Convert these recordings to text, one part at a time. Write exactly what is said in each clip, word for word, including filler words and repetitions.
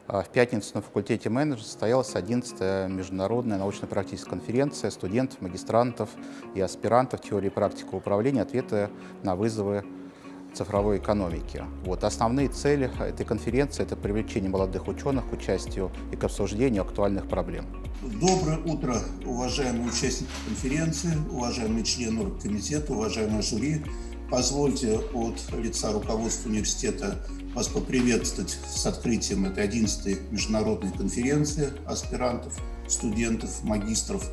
В пятницу на факультете менеджмента состоялась одиннадцатая международная научно-практическая конференция студентов, магистрантов и аспирантов теории и практики управления «Ответы на вызовы цифровой экономики». Вот. Основные цели этой конференции – это привлечение молодых ученых к участию и к обсуждению актуальных проблем. Доброе утро, уважаемые участники конференции, уважаемые члены оргкомитета, уважаемые жюри. Позвольте от лица руководства университета вас поприветствовать с открытием этой одиннадцатой международной конференции аспирантов, студентов, магистров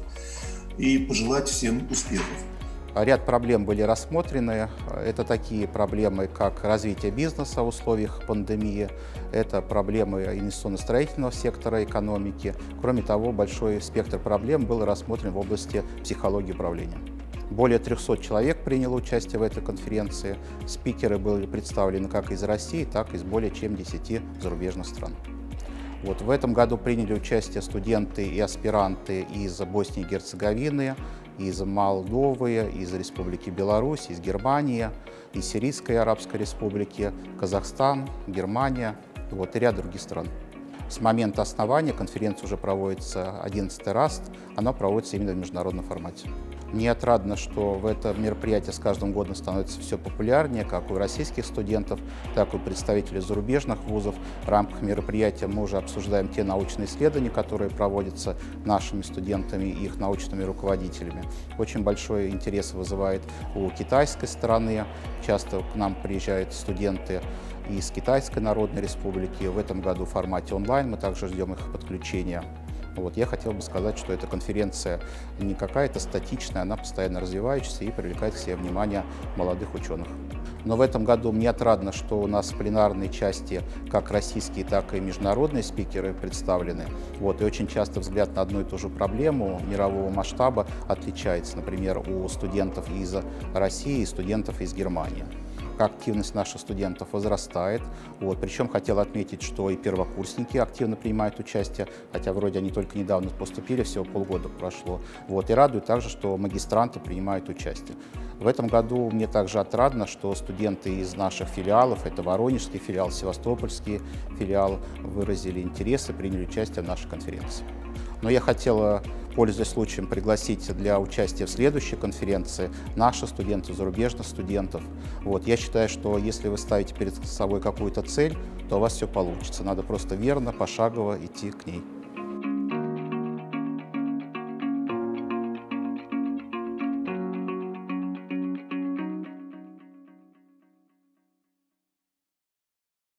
и пожелать всем успехов. Ряд проблем были рассмотрены. Это такие проблемы, как развитие бизнеса в условиях пандемии, это проблемы инвестиционно-строительного сектора экономики. Кроме того, большой спектр проблем был рассмотрен в области психологии управления. Более трёхсот человек приняло участие в этой конференции. Спикеры были представлены как из России, так и из более чем десяти зарубежных стран. Вот в этом году приняли участие студенты и аспиранты из Боснии и Герцеговины, из Молдовы, из Республики Беларусь, из Германии, из Сирийской Арабской Республики, Казахстан, Германия вот, и ряд других стран. С момента основания конференция уже проводится одиннадцатый раз, она проводится именно в международном формате. Мне отрадно, что в это мероприятие с каждым годом становится все популярнее, как у российских студентов, так и у представителей зарубежных вузов. В рамках мероприятия мы уже обсуждаем те научные исследования, которые проводятся нашими студентами и их научными руководителями. Очень большой интерес вызывает у китайской стороны. Часто к нам приезжают студенты из Китайской Народной Республики. В этом году в формате онлайн мы также ждем их подключения. Вот, я хотел бы сказать, что эта конференция не какая-то статичная, она постоянно развивающаяся и привлекает к себе внимание молодых ученых. Но в этом году мне отрадно, что у нас в пленарной части как российские, так и международные спикеры представлены. Вот, и очень часто взгляд на одну и ту же проблему мирового масштаба отличается, например, у студентов из России и студентов из Германии. Активность наших студентов возрастает. Вот. Причем хотел отметить, что и первокурсники активно принимают участие, хотя вроде они только недавно поступили, всего полгода прошло. Вот. И радует также, что магистранты принимают участие. В этом году мне также отрадно, что студенты из наших филиалов, это Воронежский филиал, Севастопольский филиал, выразили интерес и приняли участие в нашей конференции. Но я хотела, пользуясь случаем, пригласить для участия в следующей конференции наших студентов, зарубежных студентов. Вот. Я считаю, что если вы ставите перед собой какую-то цель, то у вас все получится. Надо просто верно, пошагово идти к ней.